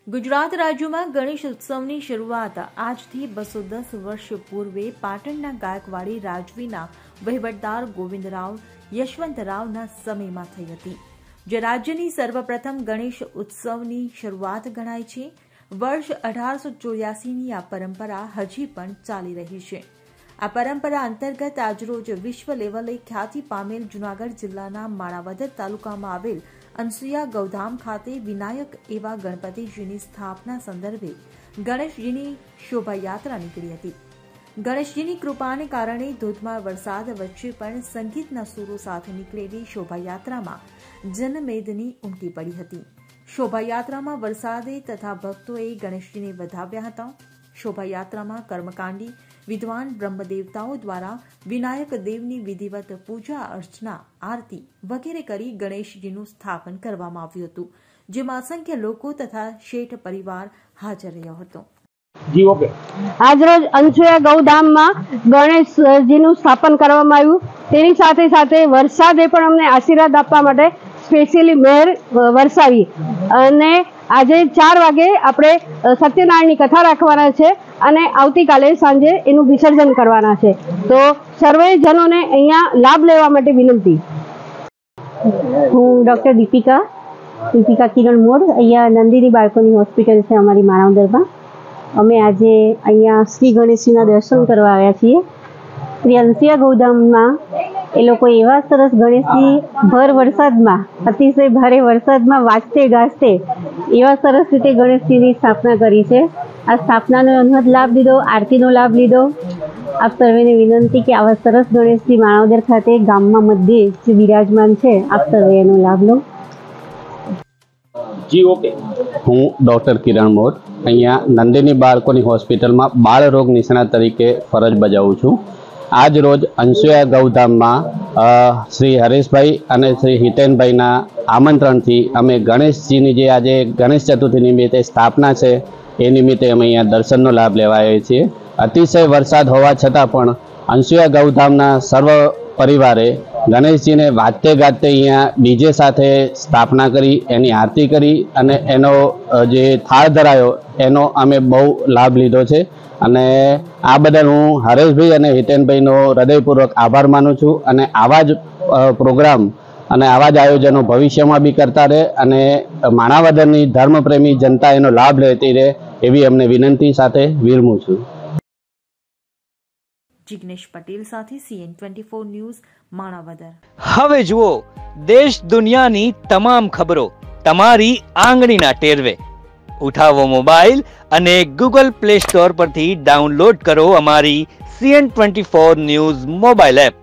गुजरात राज्य में गणेश उत्सव की शुरुआत आज थी 210 वर्ष पूर्व पाटणना गायकवाड़ी राजवीना वहीवटदार गोविंदराव यशवंतरावना समय में थई हती, जे राज्यनी सर्वप्रथम गणेश उत्सव की शुरुआत गणाय छे। वर्ष 1884 ની આ પરંપરા હજી પણ ચાલી રહી છે। આ પરંપરા અંતર્ગત આજરોજ વિશ્વ લેવલે ખ્યાતિ પામેલ જૂનાગઢ જિલ્લાના માણાવદર તાલુકામાં આવેલ અનસુયા ગૌધામ ખાતે વિનાયક એવા ગણપતિજીની સ્થાપના સંદર્ભે ગણેશજીની શોભાયાત્રા નીકળી હતી। ગણેશજીની કૃપાને કારણે ધોધમાર વરસાદ વચ્ચે પણ સંગીતના સૂરો સાથે નીકળેલી શોભાયાત્રામાં જનમેદની ઉમટી પડી હતી। શોભાયાત્રામાં વરસાદે તથા ભક્તોએ ગણેશજીને વધાવ્યા હતા। શોભાયાત્રામાં કર્મકાંડી विद्वान ब्रह्मदेवताओं द्वारा विनायक देवनी विधिवत पूजा अर्चना आरती वगैरे करी गणेशजीનું સ્થાપન કરવામાં આવ્યું હતું, જેમાં અસંખ્ય લોકો તથા શેઠ પરિવાર હાજર રહ્યો હતો। જી ઓકે। આજરોજ અનસુયા ગૌધામમાં ગણેશજીનું સ્થાપન કરવામાં આવ્યું। તેની સાથે સાથે વરસાદે પણ અમને આશીર્વાદ આપવા માટે સ્પેશિયલી મહેર વરસાવી અને આજે 4 વાગે આપણે સત્યનારાયણની કથા રાખવાના છે અને આવતીકાલે સાંજે એનું વિસર્જન કરવાના છે। તો સર્વે જનોને અહીંયા લાભ લેવા માટે વિનંતી। હું ડોક્ટર દીપિકા કિરણ મોર, અહીંયા નંદિની બાળકોની હોસ્પિટલ છે અમારી માણાવદરમાં। અમે આજે અહીંયા શ્રી ગણેશજીના દર્શન કરવા આવ્યા છીએ। શ્રી અનસુયા ગૌધામમાં એ લોકો એવા સરસ ગણેશજી ભર વરસાદમાં, અતિશય ભારે વરસાદમાં વાજતે ગાજતે એવા સરસ રીતે ગણેશજીની સ્થાપના કરી છે। આ સ્થાપનાનો અનહદ લાભ લીધો, આરતીનો લાભ લીધો। આપ સર્વેને વિનંતી કે આવા સરસ ગણેશજી માણાવદર ખાતે ગામમાં મધ્યે જે વિરાજમાન છે, આપ સર્વે એનો લાભ લો। જી ઓકે। હું ડોક્ટર કિરણ મોર, અહીંયા નંદિની બાળકોની હોસ્પિટલમાં બાળ રોગ નિષ્ણાત તરીકે ફરજ બજાવું છું। આજ રોજ અનસુયા ગૌધામમાં શ્રી હરેશભાઈ અને શ્રી હિતેનભાઈના આમંત્રણથી અમે ગણેશજીની જે આજે ગણેશ ચતુર્થી નિમિત્તે સ્થાપના છે એ નિમિત્તે અમે અહીંયા દર્શનનો લાભ લેવા આવ્યા છીએ। અતિશય વરસાદ હોવા છતાં પણ અનસુયા ગૌધામના સર્વ પરિવારે ગણેશજીને વાજતે ગાજતે અહીંયા ડીજે સાથે સ્થાપના કરી, એની આરતી કરી અને એનો જે થાળ ધરાયો એનો અમે બહુ લાભ લીધો છે અને આ બદલ હું હરેશભાઈ અને હિતેનભાઈનો હૃદયપૂર્વક આભાર માનું છું અને આવા જ પ્રોગ્રામ અને આવા જ આયોજનો ભવિષ્યમાં બી કરતા રહે અને માણાવદરની ધર્મપ્રેમી જનતા એનો લાભ લેતી રહે એવી અમને વિનંતી સાથે વિરમું છું। जिग्नेश पटेल साथी CN24 न्यूज माणावदर। હવે જુઓ દેશ દુનિયાની તમામ ખબરો તમારી આંગળીના ટેરવે। ઉઠાવો મોબાઈલ અને ગૂગલ પ્લે સ્ટોર પરથી ડાઉનલોડ કરો અમારી CN24 ન્યૂઝ મોબાઈલ એપ।